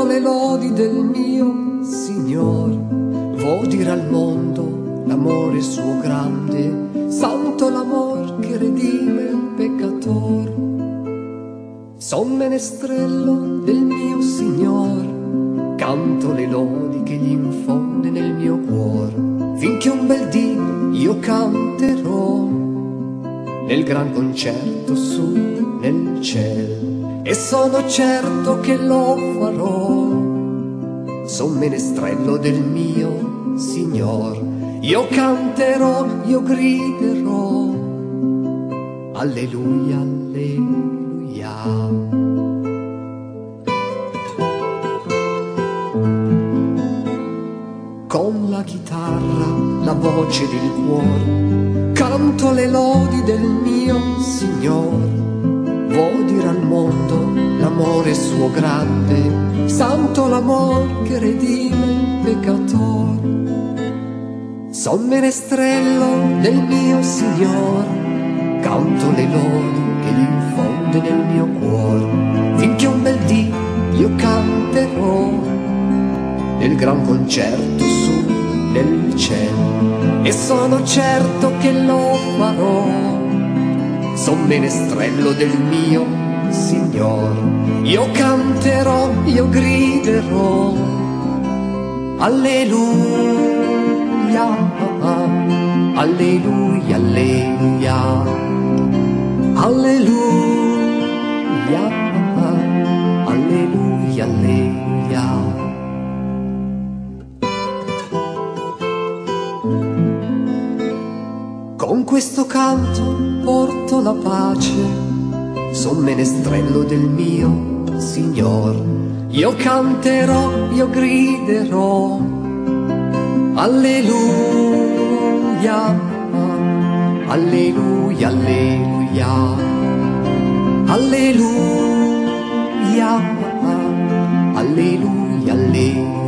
le lodi del mio Signor. Vo' dire al mondo l'amore suo grande, santo l'amor che redime il peccator. Son menestrello del mio Signor, canto le lodi che gli infonde nel mio cuore, finché un bel dì io canterò nel gran concerto su nel cielo, e sono certo che lo farò. Son menestrello del mio Signor, io canterò, io griderò, alleluia, alleluia. Con la chitarra, la voce ed il cuore, canto le lodi del mio Signor. Vo' dire al mondo l'amore suo grande, santo l'amor che redime il peccator. Son menestrello del mio Signor, canto le lodi che gli infonde nel mio cuore, finché un bel dì io canterò nel gran concerto su nel cielo, e sono certo che lo farò. Son menestrello del mio Signor, io canterò, io griderò, alleluia, alleluia, alleluia, alleluia, alleluia, alleluia. Con questo canto porto la pace, son menestrello del mio Signor. Io canterò, io griderò, alleluia, alleluia, alleluia, alleluia, alleluia, alleluia.